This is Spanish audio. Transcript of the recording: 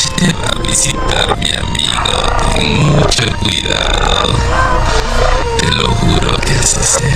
noche te va a visitar mi amigo. Ten mucho cuidado. Te lo juro que así será.